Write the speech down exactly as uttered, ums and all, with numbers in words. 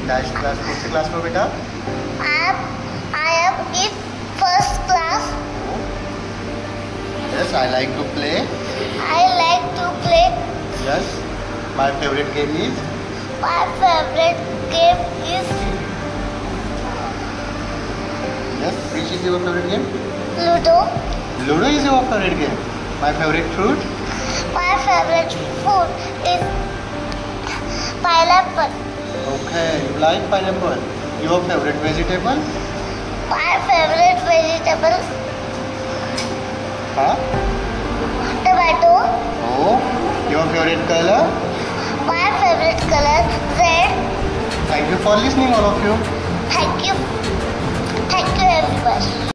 Dash class कौन सी class में बेटा? I am I am in first class. Yes, I like to play. I like to play. Yes, my favorite game is. My favorite game is Yes, which is your favorite game? Ludo. Ludo is your favorite game. My favorite fruit? My favorite food is pineapple. Okay, you like pineapple. Your favorite vegetable? My favorite vegetable Huh? tomato. Oh, your favorite color? My favorite color red. Thank you for listening, all of you. Thank you. Thank you everyone.